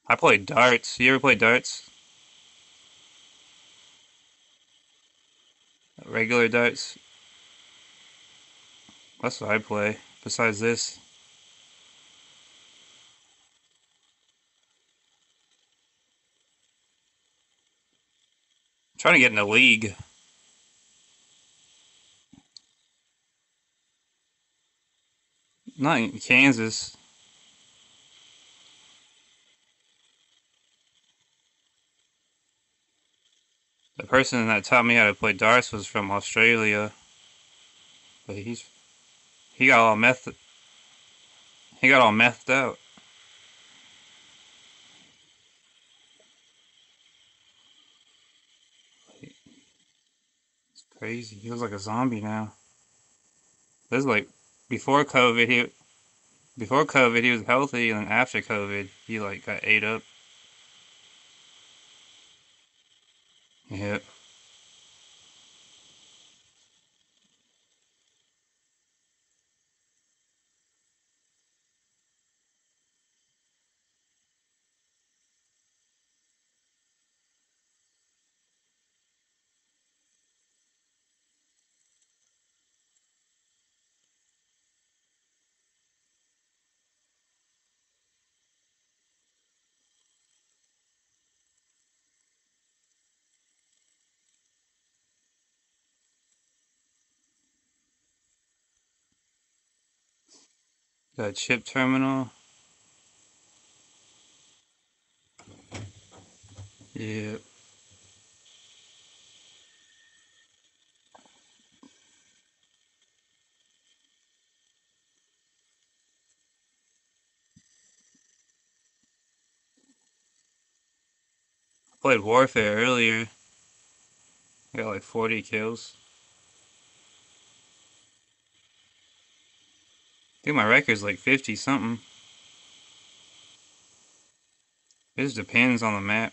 I played darts. You ever play darts? Regular darts? That's what I play. Besides this, I'm trying to get in a league. Not in Kansas. The person that taught me how to play darts was from Australia, but he got all meth he got all methed out. It's crazy. He was like a zombie now. This is like before COVID. Before COVID he was healthy, and then after COVID he like got ate up. Yeah, got a chip terminal. Yeah, I played Warfare earlier. I got like 40 kills. I think my record's like 50 something. It just depends on the map.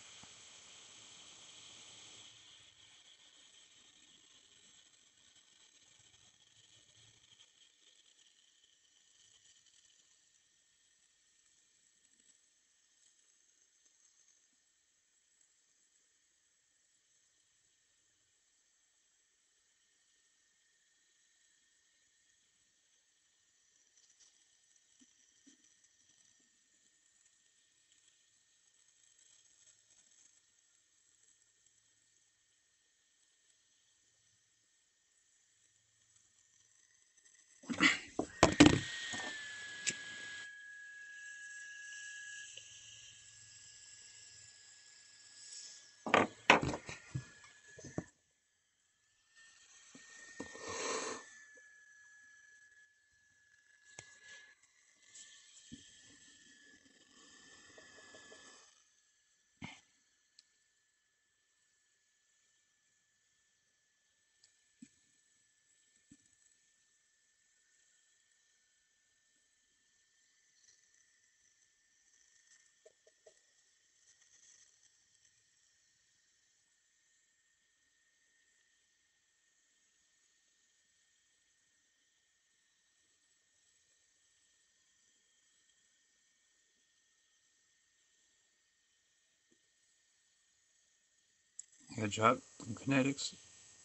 I got dropped from kinetics.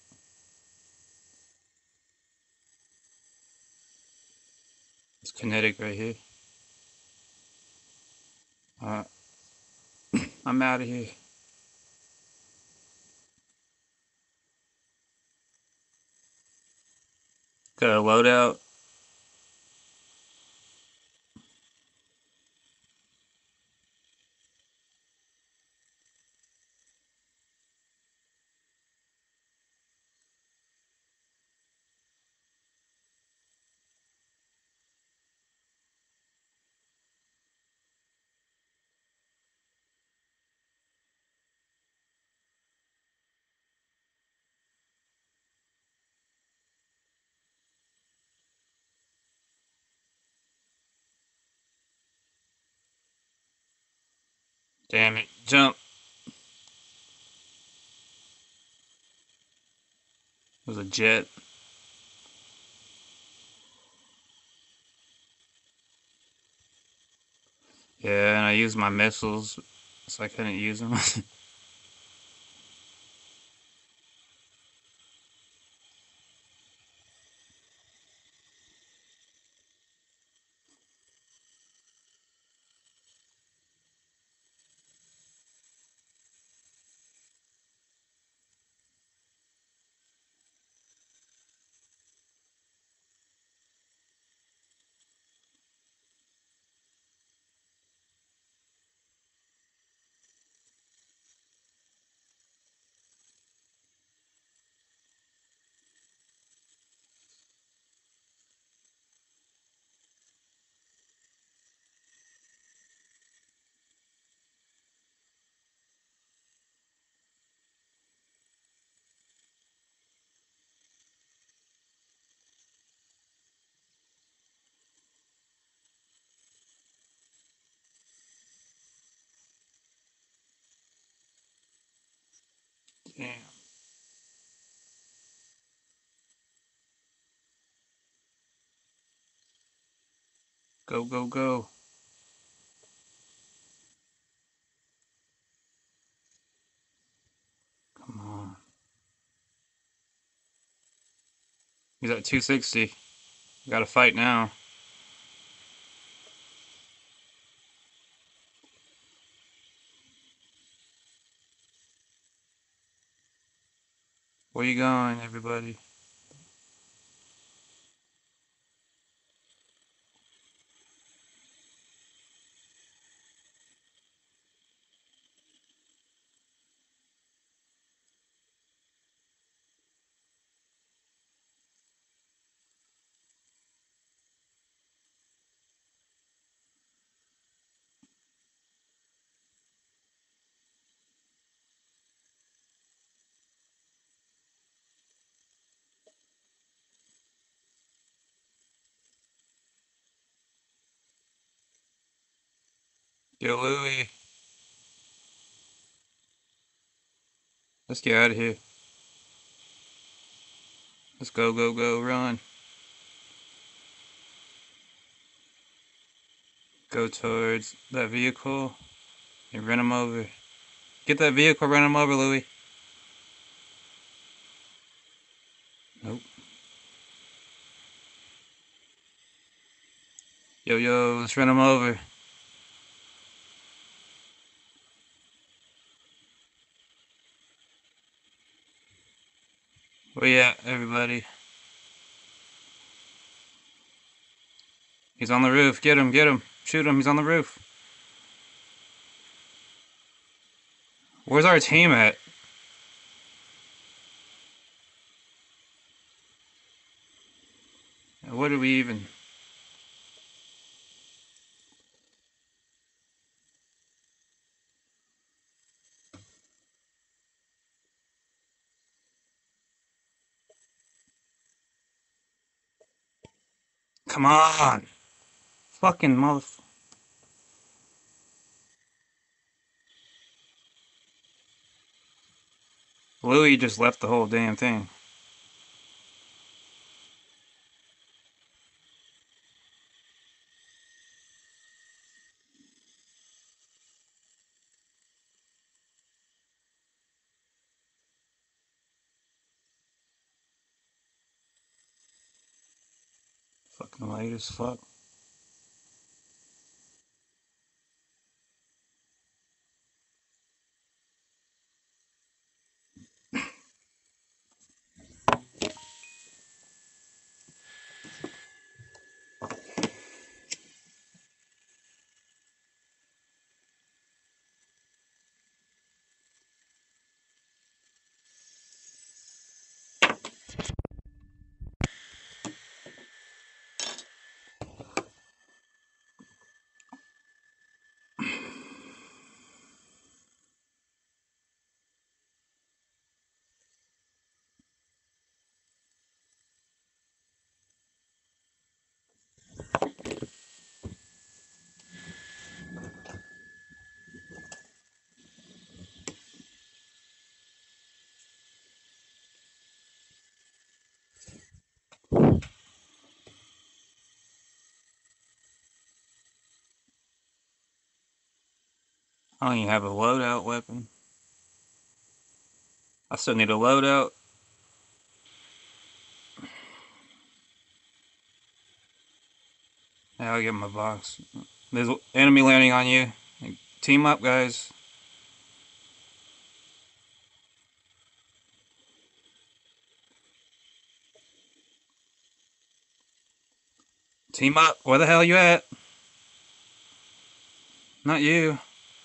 It's kinetic right here. Uh, I'm out of here. Got a loadout. Damn it. Jump. It was a jet. Yeah, and I used my missiles. so I couldn't use them. Damn. Go, go, go. Come on. He's at 260. Gotta fight now. Where you going, everybody? Yo, Louie. Let's get out of here. Let's go, go, go, run. Go towards that vehicle and run him over. Get that vehicle, run him over, Louie. Nope. Yo, yo, let's run him over. Where you at, everybody? He's on the roof. Get him, get him. Shoot him, he's on the roof. Where's our team at? What do we even... Come on! Fucking mother... Louis just left the whole damn thing. Fucking late as fuck. I don't even have a loadout weapon. I still need a loadout. Yeah, I'll get my box. There's enemy landing on you. Team up, guys. Team up. Where the hell you at? Not you.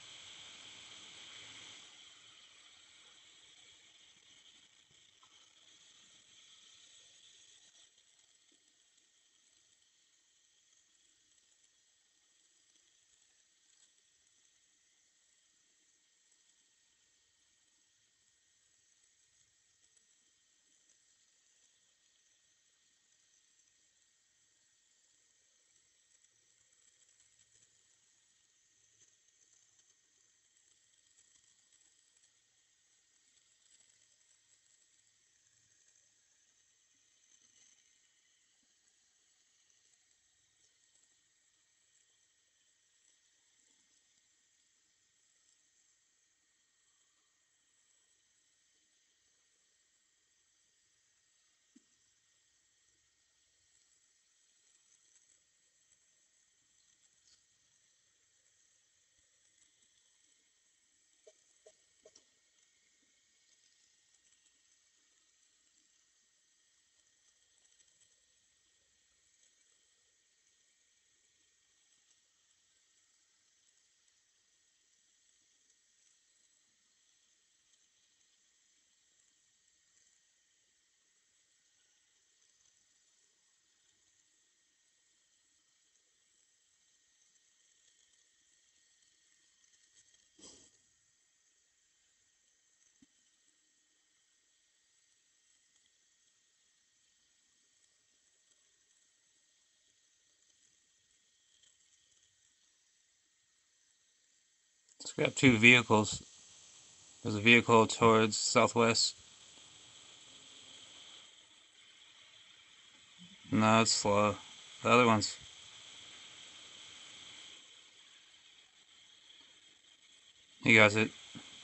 So we have two vehicles. There's a vehicle towards southwest. No, it's slow. The other one's he got it.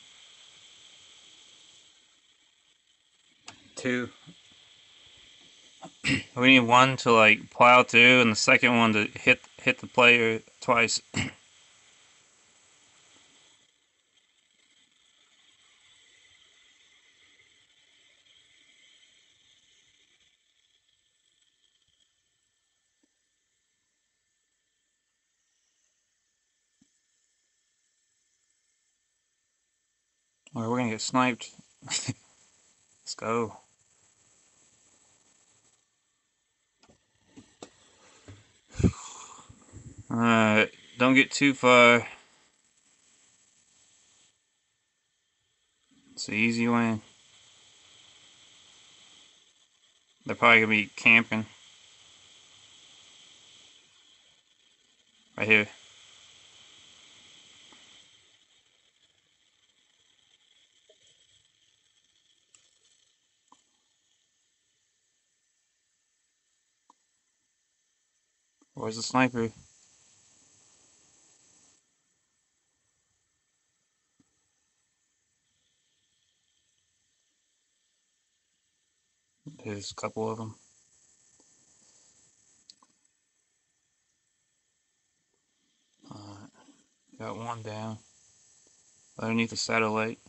Two. We need one to like plow through, and the second one to hit the player twice. Or we're gonna get sniped. Let's go. Alright, don't get too far. It's an easy win. They're probably gonna be camping. Right here. Where's the sniper? There's a couple of them. Got one down. Underneath the satellite.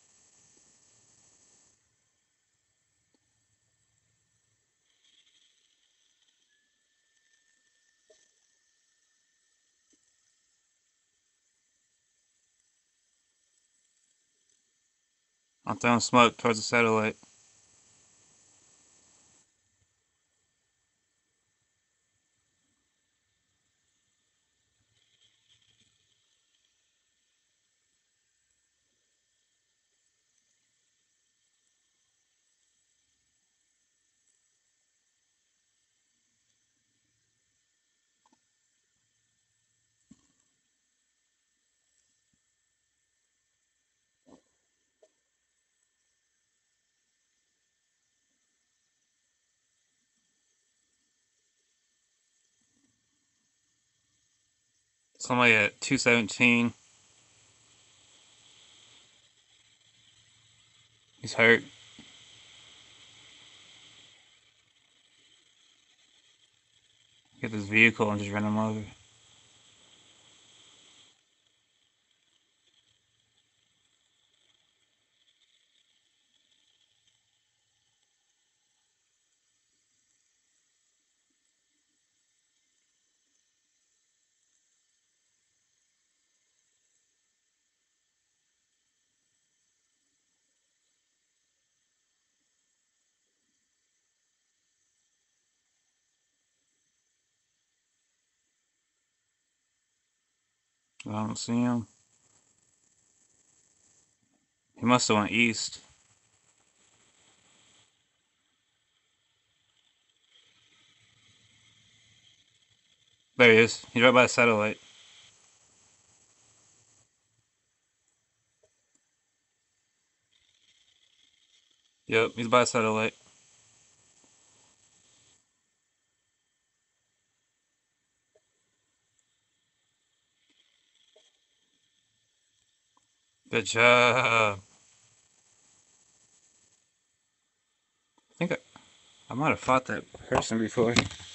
I'm throwing smoke towards the satellite. Somebody at 217. He's hurt. Get this vehicle and just run him over. I don't see him. He must have went east. There he is. He's right by the satellite. Yep, he's by the satellite. Good job. I think I might have fought that person before.